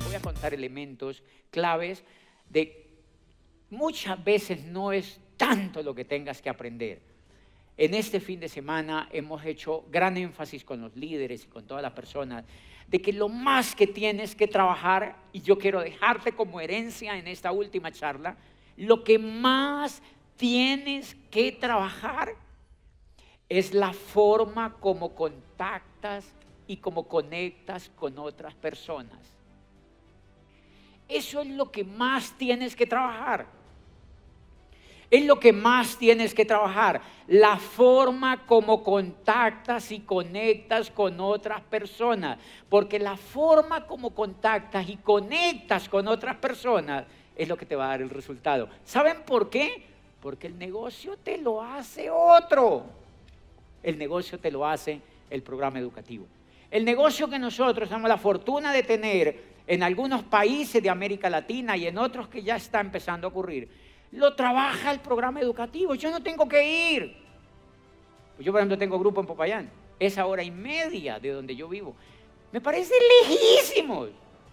voy a contar elementos claves de muchas veces no es tanto lo que tengas que aprender. En este fin de semana hemos hecho gran énfasis con los líderes y con todas las personas de que lo más que tienes que trabajar, y yo quiero dejarte como herencia en esta última charla, lo que más tienes que trabajar es la forma como contactas y como conectas con otras personas. Eso es lo que más tienes que trabajar. Es lo que más tienes que trabajar, la forma como contactas y conectas con otras personas. Porque la forma como contactas y conectas con otras personas es lo que te va a dar el resultado. ¿Saben por qué? Porque el negocio te lo hace otro. El negocio te lo hace el programa educativo. El negocio que nosotros tenemos la fortuna de tener en algunos países de América Latina y en otros que ya está empezando a ocurrir, lo trabaja el programa educativo. Yo no tengo que ir. Yo, por ejemplo, tengo grupo en Popayán. Es a 1:30 de donde yo vivo. Me parece lejísimos.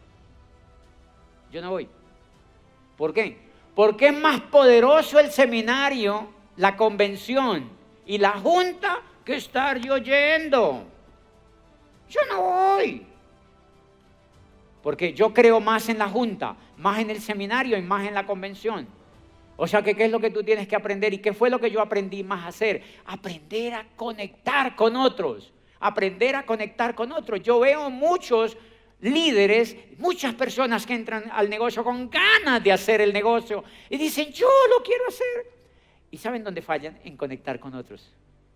Yo no voy. ¿Por qué? Porque es más poderoso el seminario, la convención y la junta que estar yo yendo. Yo no voy. Porque yo creo más en la junta, más en el seminario y más en la convención. O sea, que ¿qué es lo que tú tienes que aprender? ¿Y qué fue lo que yo aprendí más a hacer? Aprender a conectar con otros. Aprender a conectar con otros. Yo veo muchos líderes, muchas personas que entran al negocio con ganas de hacer el negocio y dicen, yo lo quiero hacer. ¿Y saben dónde fallan? En conectar con otros.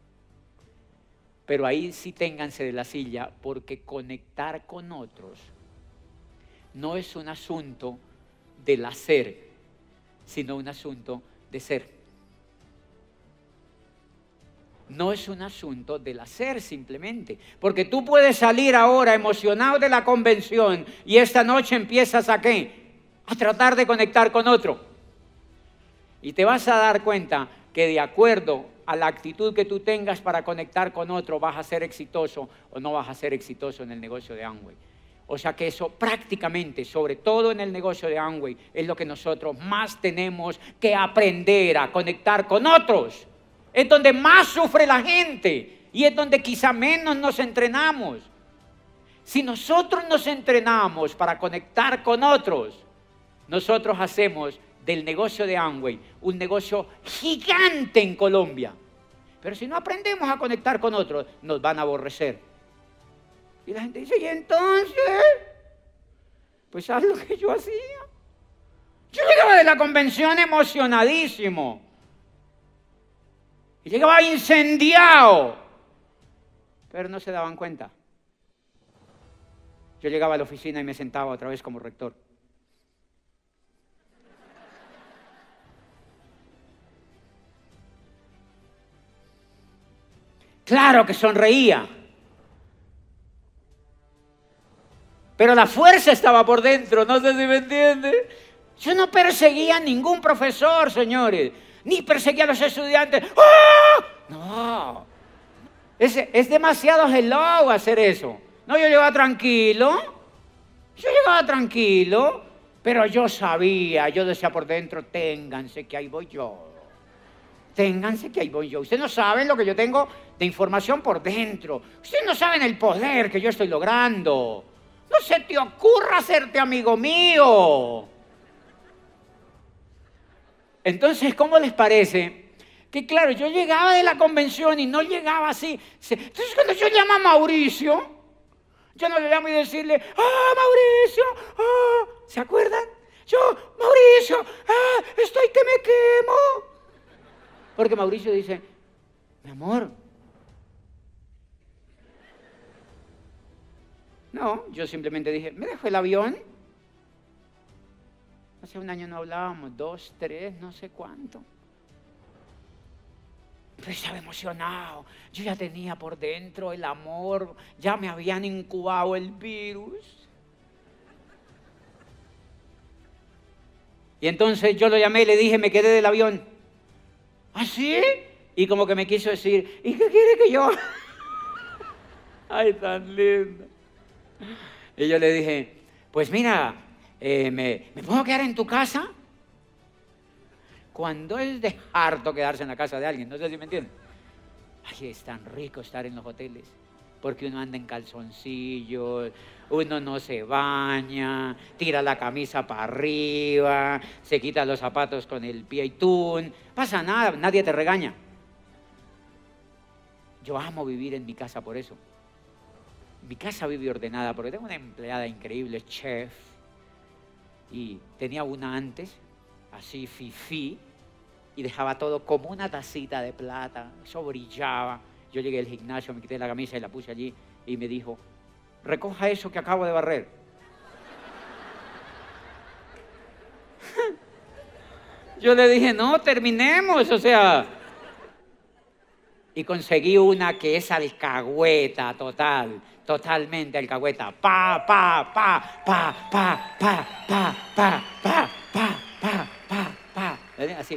Pero ahí sí ténganse de la silla, porque conectar con otros no es un asunto del hacer, sino un asunto de ser. No es un asunto del hacer simplemente, porque tú puedes salir ahora emocionado de la convención y esta noche empiezas ¿a qué? A tratar de conectar con otro. Y te vas a dar cuenta que de acuerdo a la actitud que tú tengas para conectar con otro, vas a ser exitoso o no vas a ser exitoso en el negocio de Amway. O sea que eso prácticamente, sobre todo en el negocio de Amway, es lo que nosotros más tenemos que aprender a conectar con otros. Es donde más sufre la gente y es donde quizá menos nos entrenamos. Si nosotros nos entrenamos para conectar con otros, nosotros hacemos del negocio de Amway un negocio gigante en Colombia. Pero si no aprendemos a conectar con otros, nos van a aborrecer. Y la gente dice, ¿y entonces? Pues haz lo que yo hacía. Yo llegaba de la convención emocionadísimo. Y llegaba incendiado. Pero no se daban cuenta. Yo llegaba a la oficina y me sentaba otra vez como rector. Claro que sonreía. Pero la fuerza estaba por dentro, no sé si me entiende. Yo no perseguía a ningún profesor, señores, ni perseguía a los estudiantes. ¡Oh! No, es demasiado hello hacer eso. No, yo llegaba tranquilo, pero yo sabía, yo decía por dentro, ténganse que ahí voy yo. Ténganse que ahí voy yo. Ustedes no saben lo que yo tengo de información por dentro. Ustedes no saben el poder que yo estoy logrando. No se te ocurra hacerte amigo mío. Entonces, ¿cómo les parece? Que claro, yo llegaba de la convención y no llegaba así. Entonces, cuando yo llamo a Mauricio, yo no le llamo y decirle, Mauricio, ¿se acuerdan? Yo, Mauricio, estoy que me quemo. Porque Mauricio dice, mi amor. No, yo simplemente dije, ¿me dejó el avión? Hace un año no hablábamos, 2, 3, no sé cuánto. Pero estaba emocionado. Yo ya tenía por dentro el amor, ya me habían incubado el virus. Y entonces yo lo llamé y le dije, me quedé del avión. ¿Ah, sí? Y como que me quiso decir, ¿y qué quiere que yo? Ay, tan lindo. Y yo le dije, pues mira, ¿Me puedo quedar en tu casa? Cuando es de harto quedarse en la casa de alguien, no sé si me entienden. Ay, es tan rico estar en los hoteles, porque uno anda en calzoncillos, uno no se baña, tira la camisa para arriba, se quita los zapatos con el pie y tun, pasa nada, nadie te regaña. Yo amo vivir en mi casa por eso. Mi casa vive ordenada porque tengo una empleada increíble, chef, y tenía una antes, así fifí, y dejaba todo como una tacita de plata, eso brillaba. Yo llegué al gimnasio, me quité la camisa y la puse allí y me dijo, recoja eso que acabo de barrer. Yo le dije, no, terminemos, o sea. Y conseguí una que es alcahueta total, totalmente alcahueta. Pa, pa, pa, pa, pa, pa, pa, pa, pa, pa, pa, pa, pa. Así.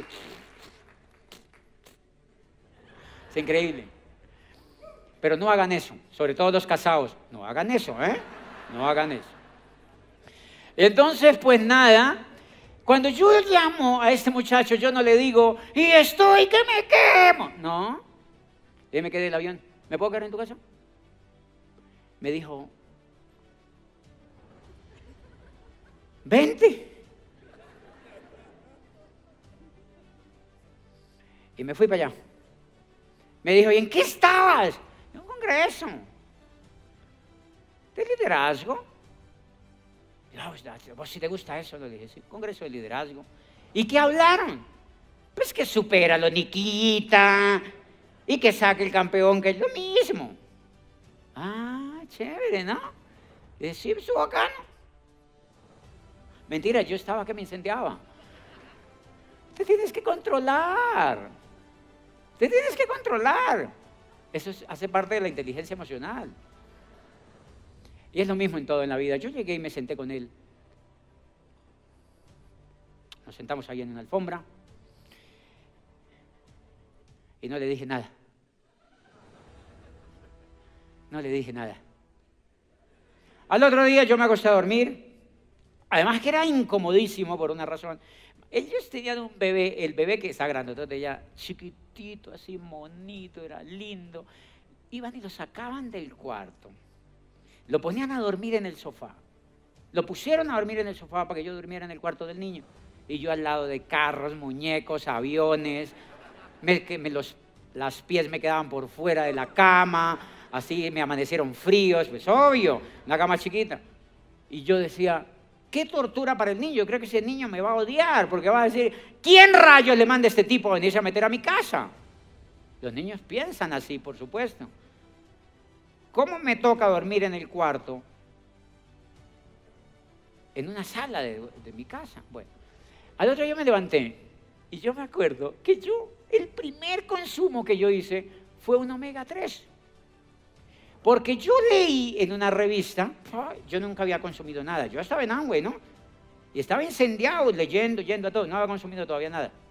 Es increíble. Pero no hagan eso, sobre todo los casados. No hagan eso, ¿eh? No hagan eso. Entonces, pues nada, cuando yo llamo a este muchacho, yo no le digo, y estoy que me quemo. No. Y me quedé en el avión. ¿Me puedo quedar en tu casa? Me dijo, vente. Y me fui para allá. Me dijo, ¿y en qué estabas? En un congreso de liderazgo. ¿Vos si te gusta eso? Le dije, sí, congreso de liderazgo. ¿Y qué hablaron? Pues que supéralo, Niquita, y que saque el campeón, que es lo mismo. Ah, chévere, ¿no? Sí, estuvo bacano. Mentira, yo estaba que me incendiaba. Te tienes que controlar. Te tienes que controlar. Eso hace parte de la inteligencia emocional. Y es lo mismo en todo en la vida. Yo llegué y me senté con él. Nos sentamos ahí en una alfombra. Y no le dije nada. No le dije nada. Al otro día yo me acosté a dormir. Además que era incomodísimo por una razón. Ellos tenían un bebé, el bebé que está grande, entonces ya chiquitito, así monito, era lindo. Iban y lo sacaban del cuarto. Lo ponían a dormir en el sofá. Lo pusieron a dormir en el sofá para que yo durmiera en el cuarto del niño. Y yo al lado de carros, muñecos, aviones. Las pies me quedaban por fuera de la cama. Así me amanecieron fríos, pues obvio, una cama chiquita. Y yo decía, qué tortura para el niño. Yo creo que ese niño me va a odiar porque va a decir, ¿quién rayos le manda a este tipo a venirse a meter a mi casa? Los niños piensan así, por supuesto. ¿Cómo me toca dormir en el cuarto? En una sala de mi casa. Bueno, al otro día me levanté y yo me acuerdo que el primer consumo que yo hice fue un omega 3. Porque yo leí en una revista, yo nunca había consumido nada, yo estaba en Amway, ¿no? Y estaba incendiado, leyendo, yendo a todo, no había consumido todavía nada.